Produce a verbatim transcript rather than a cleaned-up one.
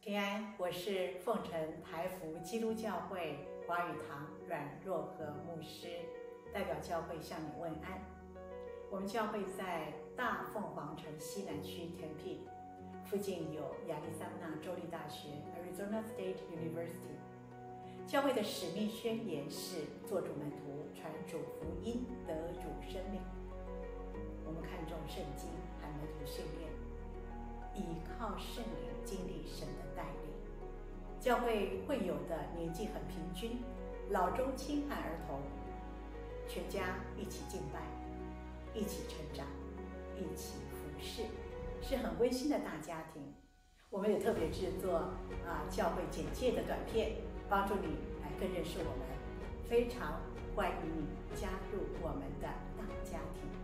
平安，我是凤城台福基督教会华语堂阮若和牧师，代表教会向你问安。我们教会在大凤凰城西南区 Tempe， 附近有亚利桑那州立大学 Arizona State University。教会的使命宣言是做主门徒，传主福音，得主生命。我们看重圣经和门徒训练，倚靠圣灵经历神的带领。教会会友的年纪很平均，老中青和儿童，全家一起敬拜，一起成长，一起服侍，是很温馨的大家庭。我们也特别制作啊教会简介的短片，帮助你来更认识我们。非常欢迎你加入我们的大家庭。